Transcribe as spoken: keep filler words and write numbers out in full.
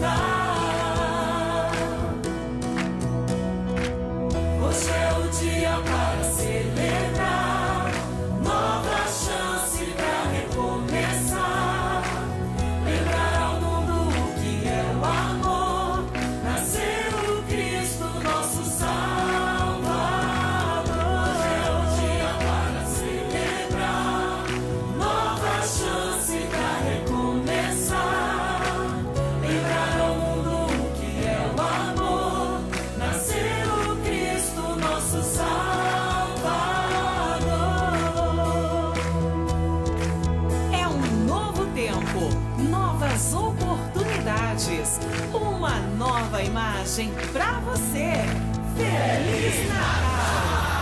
Natal. Hoje é o dia para celebrar, nova chance para recomeçar. Lembrar ao mundo o que é o amor. Nasceu o Cristo, nosso Salvador. Hoje é o dia para celebrar, nova chance para recomeçar. Lembrar ao mundo o que é o amor. Nasceu o Cristo, nosso Salvador. É um novo tempo, novas oportunidades, uma nova imagem pra você. Feliz Natal!